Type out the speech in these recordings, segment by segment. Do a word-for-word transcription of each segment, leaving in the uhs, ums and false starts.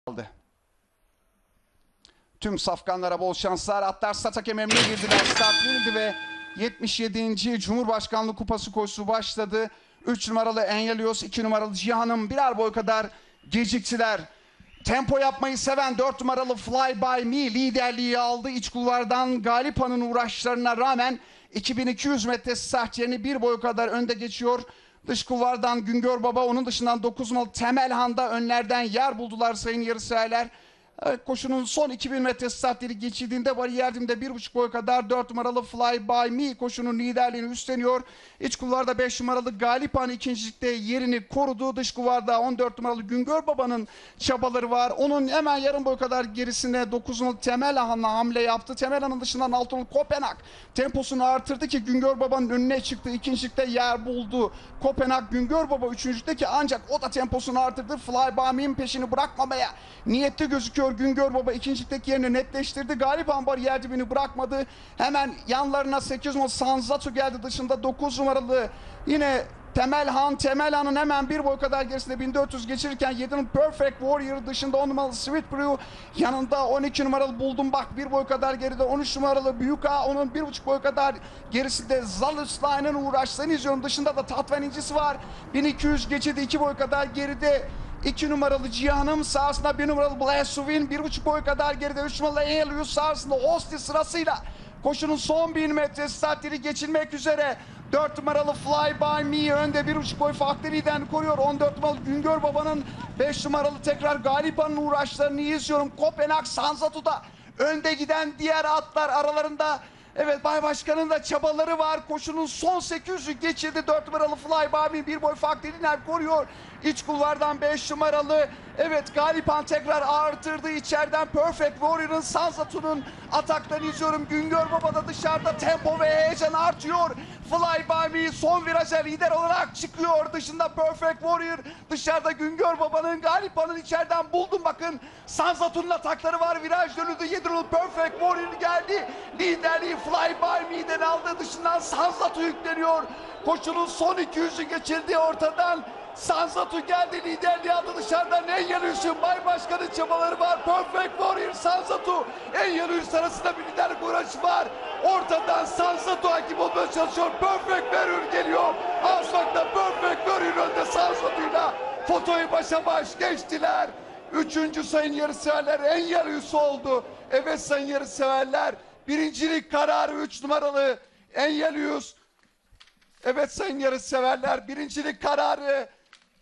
aldı. Tüm safkanlara bol şanslar. Atlar start hakemi emrine girdiler. Start verildi ve yetmiş yedinci Cumhurbaşkanlığı Kupası koşusu başladı. üç numaralı Enyalios, iki numaralı Cihan'ım birer boy kadar geciktiler. Tempo yapmayı seven dört numaralı Fly By Me liderliği aldı. İç kulvardan Galipa'nın uğraşlarına rağmen iki bin iki yüz metre start yerini bir boy kadar önde geçiyor. Dış kulvardan Güngör Baba, onun dışından dokuz numaralı Temelhan'da önlerden yer buldular sayın yarışseverler. Evet, koşunun son iki bin metre startleri geçildiğinde bariyerdimde bir buçuk boy kadar dört numaralı Fly By Me koşunun liderliğini üstleniyor. İç kulvarda beş numaralı Galipan ikincilikte yerini korudu. Dış kulvarda on dört numaralı Güngör Baba'nın çabaları var. Onun hemen yarım boy kadar gerisine dokuz numaralı Temelhan'la hamle yaptı. Temelhan'ın dışından altı numaralı Kopenhag temposunu artırdı ki Güngör Baba'nın önüne çıktı. İkincilikte yer buldu. Kopenhag Güngör Baba üçüncülükte ki ancak o da temposunu artırdı. Fly By Me'nin peşini bırakmamaya niyetli gözüküyor. Güngör Baba ikincilikteki yerini netleştirdi. Galipan bariyer dibini bırakmadı. Hemen yanlarına sekiz numaralı Sanzatu geldi. Dışında dokuz numaralı yine Temelhan. Temelhan'ın hemen bir boy kadar gerisinde bin dört yüz geçirirken yedi numaralı Perfect Warrior dışında on numaralı Sweet Brew yanında on iki numaralı Buldum Bak bir boy kadar geride, on üç numaralı Büyük Ağa onun bir buçuk boy kadar gerisinde Zalısline'ın uğraşlarını izliyorum. Dışında da Tatvan incisi var. bin iki yüz geçidi iki boy kadar geride. iki numaralı Cihan'ım sahasında bir numaralı Blasuvin bir buçuk boy kadar geride. üç numaralı Elius sahasında Osti sırasıyla koşunun son bin metre startleri geçilmek üzere. dört numaralı Fly By Me önde bir buçuk boy farklı liderini koruyor. on dört numaralı Güngör Baba'nın, beş numaralı tekrar Galipan'ın uğraşlarını izliyorum. Kopenhag Sanzatu'da önde giden diğer atlar aralarında. Evet, Bay Başkan'ın da çabaları var. Koşunun son sekiz yüzü geçirdi. dört numaralı Fly By Me bir boy farklı lider koruyor. İç kulvardan beş numaralı. Evet, Galipan tekrar artırdı. İçeriden Perfect Warrior'ın, Sanzatu'nun ataklarını izliyorum. Güngör Baba da dışarıda tempo ve heyecan artıyor. Fly By Me son viraja lider olarak çıkıyor. Dışında Perfect Warrior. Dışarıda Güngör Baba'nın, Galipan'ın içeriden Buldum Bakın. Sanzatu'nun atakları var. Viraj dönüldü. yedi numaralı Perfect Warrior geldi. Liderliği Fly By Me'den aldı. Dışından Sanzatu yükleniyor. Koşunun son iki yüzü geçildi ortadan. Sanzatu geldi, liderliği aldı. Dışarıdan Enyalius'un, Bay Başkan'ın çabaları var. Perfect Warrior, Sanzatu, Enyalius arasında bir liderlik uğraşı var. Ortadan Sanzatu hakim olmaya çalışıyor. Perfect Warrior geliyor. Asfak'ta Perfect Warrior önde Sanzatu'yla. Fotoyu başa baş geçtiler. Üçüncü sayın yarışseverler Enyalius oldu. Evet sayın yarışseverler, birincilik kararı üç numaralı Enyalius. Evet sayın yarışseverler, birincilik kararı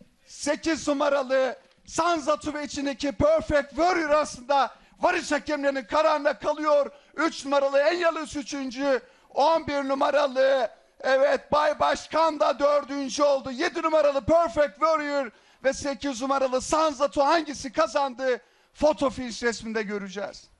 sekiz numaralı Sanzatu ve içindeki Perfect Warrior aslında varış hakemlerinin kararına kalıyor. üç numaralı Enyalius üçüncü, on bir numaralı evet Bay Başkan da dördüncü oldu. yedi numaralı Perfect Warrior ve sekiz numaralı Sanzatu hangisi kazandı? Foto finish resminde göreceğiz.